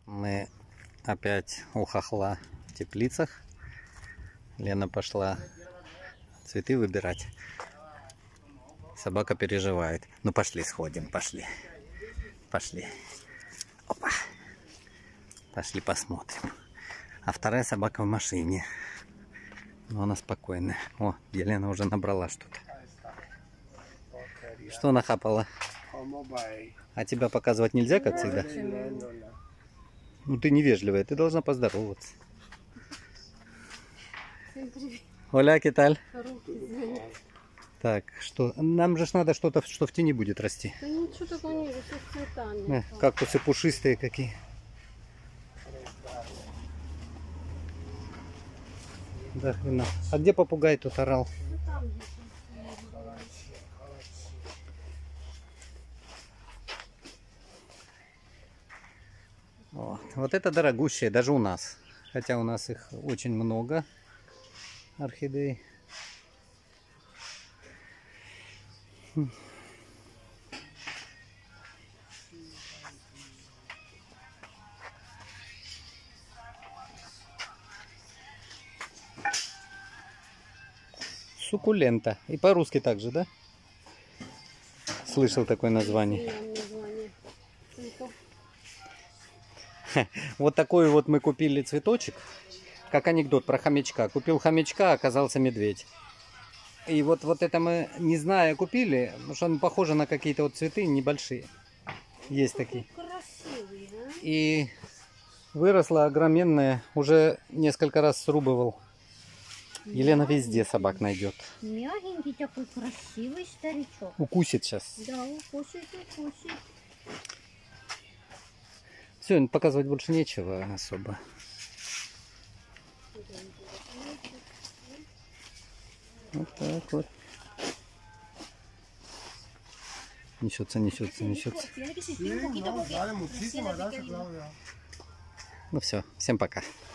Мы опять у хохла в теплицах. Лена пошла цветы выбирать. Собака переживает. Ну пошли сходим, пошли. Пошли. Опа. Пошли посмотрим. А вторая собака в машине. Но она спокойная. О, Елена уже набрала что-то. Что нахапала? А тебя показывать нельзя, как всегда? Ну ты невежливая, ты должна поздороваться. Оля, ¿qué tal? Так, что? Нам же надо что-то, что в тени будет расти. Да ничего такого нет, все с цветами. Кактусы пушистые какие. Да хрена. А где попугай тут орал? Вот это дорогущие, даже у нас. Хотя у нас их очень много, орхидей. Суккулента. И по-русски также, да? Слышал такое название. Вот такой вот мы купили цветочек. Как анекдот про хомячка. Купил хомячка, оказался медведь. И вот это мы, не зная, купили, потому что он похож на какие-то вот цветы небольшие. Есть такие. И выросла огроменная. Уже несколько раз срубывал. Елена везде собак найдет. Мягенький такой красивый старичок. Укусит сейчас. Да, укусит, укусит. Все, показывать больше нечего особо. Вот так вот. Несется, несется, несется. Ну все, всем пока.